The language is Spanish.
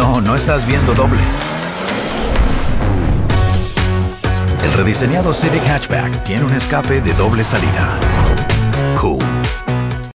No, no estás viendo doble. El rediseñado Civic Hatchback tiene un escape de doble salida. Cool.